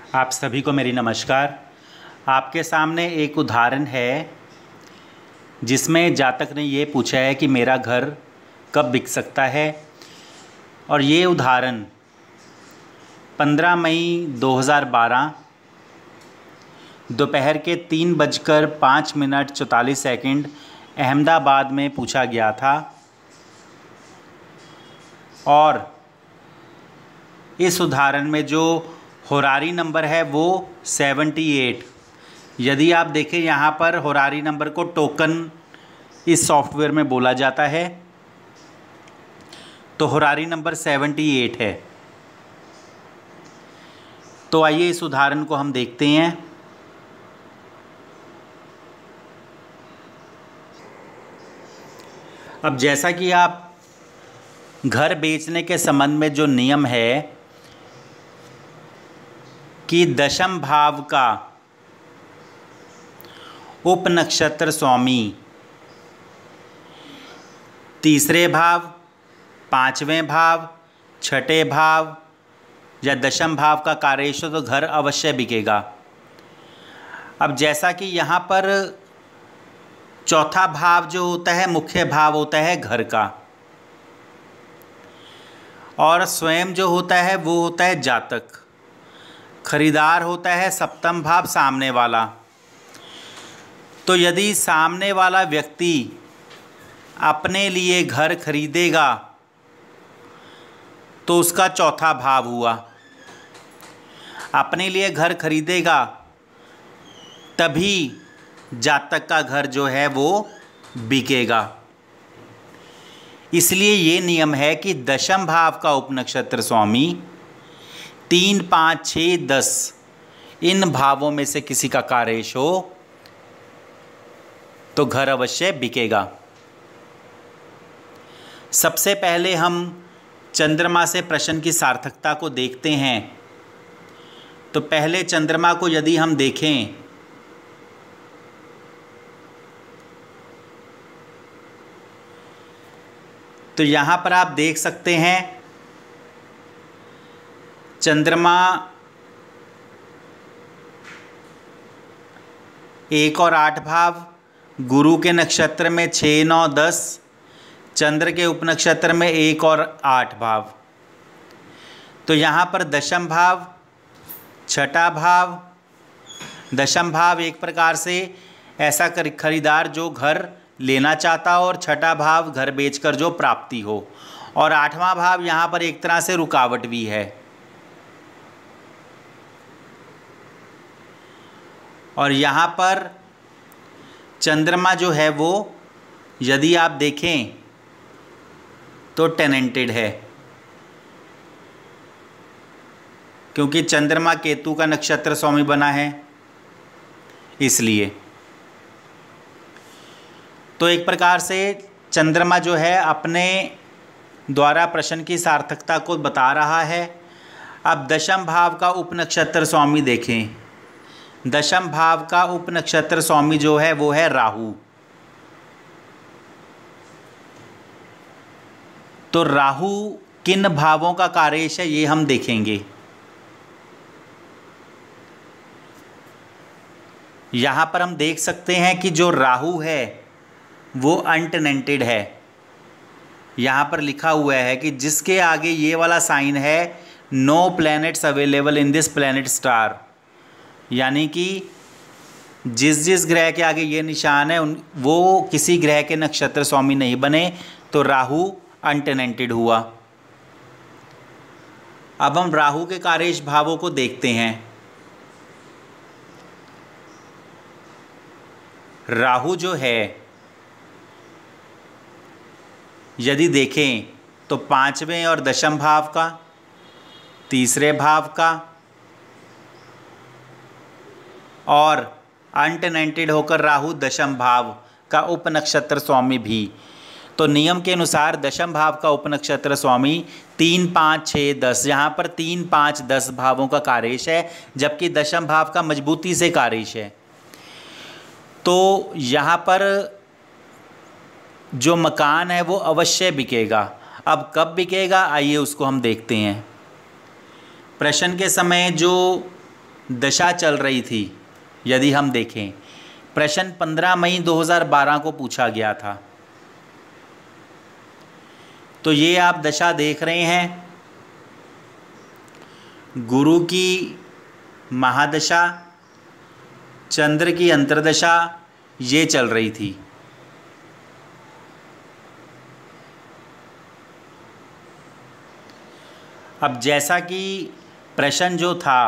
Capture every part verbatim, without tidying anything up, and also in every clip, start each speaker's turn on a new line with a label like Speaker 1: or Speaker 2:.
Speaker 1: आप सभी को मेरी नमस्कार। आपके सामने एक उदाहरण है जिसमें जातक ने ये पूछा है कि मेरा घर कब बिक सकता है। और ये उदाहरण पंद्रह मई दो हज़ार बारह दोपहर के तीन बजकर पाँच मिनट चौंतालीस सेकंड अहमदाबाद में पूछा गया था। और इस उदाहरण में जो होरारी नंबर है वो अठहत्तर। यदि आप देखें यहाँ पर होरारी नंबर को टोकन इस सॉफ्टवेयर में बोला जाता है, तो होरारी नंबर अठहत्तर है। तो आइए इस उदाहरण को हम देखते हैं। अब जैसा कि आप घर बेचने के संबंध में जो नियम है कि दशम भाव का उप नक्षत्र स्वामी तीसरे भाव, पांचवें भाव, छठे भाव या दशम भाव का कार्येश हो तो घर अवश्य बिकेगा। अब जैसा कि यहाँ पर चौथा भाव जो होता है मुख्य भाव होता है घर का, और स्वयं जो होता है वो होता है जातक। खरीदार होता है सप्तम भाव सामने वाला। तो यदि सामने वाला व्यक्ति अपने लिए घर खरीदेगा तो उसका चौथा भाव हुआ। अपने लिए घर खरीदेगा तभी जातक का घर जो है वो बिकेगा। इसलिए ये नियम है कि दशम भाव का उपनक्षत्र स्वामी तीन, पाँच, छः, दस इन भावों में से किसी का कार्येश हो तो घर अवश्य बिकेगा। सबसे पहले हम चंद्रमा से प्रश्न की सार्थकता को देखते हैं। तो पहले चंद्रमा को यदि हम देखें तो यहाँ पर आप देख सकते हैं चंद्रमा एक और आठ भाव, गुरु के नक्षत्र में छः, नौ, दस, चंद्र के उपनक्षत्र में एक और आठ भाव। तो यहाँ पर दशम भाव, छठा भाव, दशम भाव एक प्रकार से ऐसा खरीदार जो घर लेना चाहता हो, और छठा भाव घर बेचकर जो प्राप्ति हो, और आठवां भाव यहाँ पर एक तरह से रुकावट भी है। और यहाँ पर चंद्रमा जो है वो यदि आप देखें तो टेनेंटेड है, क्योंकि चंद्रमा केतु का नक्षत्र स्वामी बना है इसलिए। तो एक प्रकार से चंद्रमा जो है अपने द्वारा प्रश्न की सार्थकता को बता रहा है। अब दशम भाव का उपनक्षत्र स्वामी देखें। दशम भाव का उपनक्षत्र स्वामी जो है वो है राहु। तो राहु किन भावों का कार्येश है ये हम देखेंगे। यहाँ पर हम देख सकते हैं कि जो राहु है वो अनटेनेंटेड है। यहाँ पर लिखा हुआ है कि जिसके आगे ये वाला साइन है no planets available in this planet star, यानी कि जिस जिस ग्रह के आगे ये निशान है उन वो किसी ग्रह के नक्षत्र स्वामी नहीं बने, तो राहु अनटेनेंटेड हुआ। अब हम राहु के कार्येश भावों को देखते हैं। राहु जो है यदि देखें तो पांचवें और दशम भाव का, तीसरे भाव का, और अनटेनेंटेड होकर राहु दशम भाव का उपनक्षत्र स्वामी भी। तो नियम के अनुसार दशम भाव का उपनक्षत्र स्वामी तीन, पाँच, छः, दस, यहाँ पर तीन, पाँच, दस भावों का कार्येश है, जबकि दशम भाव का मजबूती से कार्येश है। तो यहाँ पर जो मकान है वो अवश्य बिकेगा। अब कब बिकेगा आइए उसको हम देखते हैं। प्रश्न के समय जो दशा चल रही थी, यदि हम देखें, प्रश्न पंद्रह मई दो हज़ार बारह को पूछा गया था। तो ये आप दशा देख रहे हैं, गुरु की महादशा, चंद्र की अंतर्दशा ये चल रही थी। अब जैसा कि प्रश्न जो था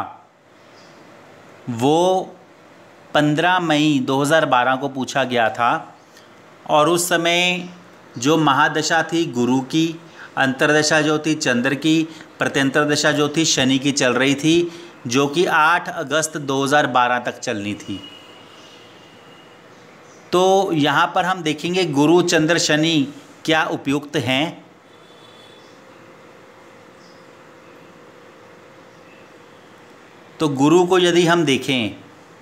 Speaker 1: वो पंद्रह मई दो हज़ार बारह को पूछा गया था और उस समय जो महादशा थी गुरु की, अंतर्दशा जो थी चंद्र की, प्रत्यंतर दशा जो थी शनि की चल रही थी, जो कि आठ अगस्त दो हज़ार बारह तक चलनी थी। तो यहाँ पर हम देखेंगे गुरु चंद्र शनि क्या उपयुक्त हैं। तो गुरु को यदि हम देखें,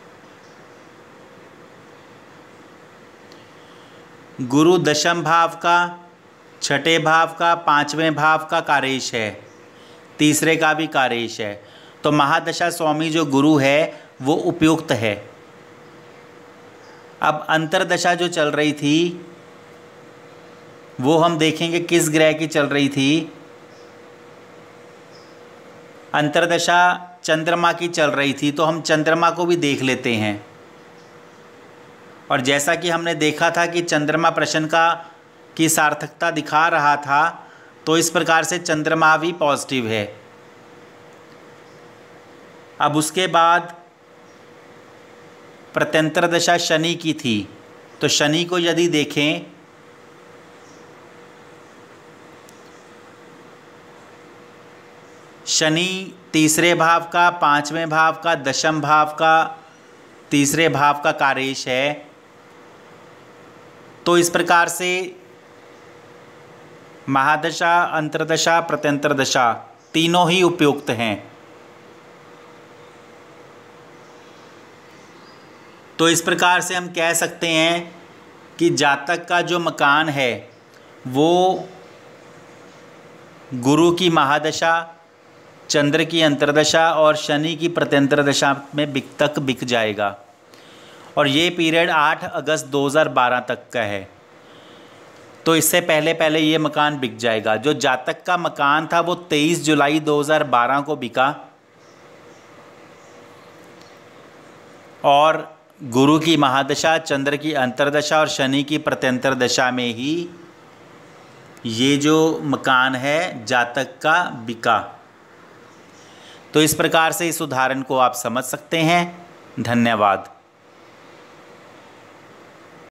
Speaker 1: गुरु दशम भाव का, छठे भाव का, पांचवें भाव का कारेश है, तीसरे का भी कारेश है। तो महादशा स्वामी जो गुरु है वो उपयुक्त है। अब अंतर्दशा जो चल रही थी वो हम देखेंगे किस ग्रह की चल रही थी। अंतर्दशा चंद्रमा की चल रही थी, तो हम चंद्रमा को भी देख लेते हैं। और जैसा कि हमने देखा था कि चंद्रमा प्रश्न का की सार्थकता दिखा रहा था, तो इस प्रकार से चंद्रमा भी पॉजिटिव है। अब उसके बाद प्रत्यंतर दशा शनि की थी, तो शनि को यदि देखें, शनि तीसरे भाव का, पांचवें भाव का, दशम भाव का, तीसरे भाव का कारेश है। तो इस प्रकार से महादशा, अंतर्दशा, प्रत्यंतर दशा तीनों ही उपयुक्त हैं। तो इस प्रकार से हम कह सकते हैं कि जातक का जो मकान है वो गुरु की महादशा, चंद्र की अंतर्दशा और शनि की प्रत्यंतर दशा में बिक तक बिक जाएगा। और ये पीरियड आठ अगस्त दो हज़ार बारह तक का है। तो इससे पहले पहले ये मकान बिक जाएगा। जो जातक का मकान था वो तेईस जुलाई दो हज़ार बारह को बिका और गुरु की महादशा, चंद्र की अंतर्दशा और शनि की प्रत्यंतर दशा में ही ये जो मकान है जातक का बिका। तो इस प्रकार से इस उदाहरण को आप समझ सकते हैं। धन्यवाद।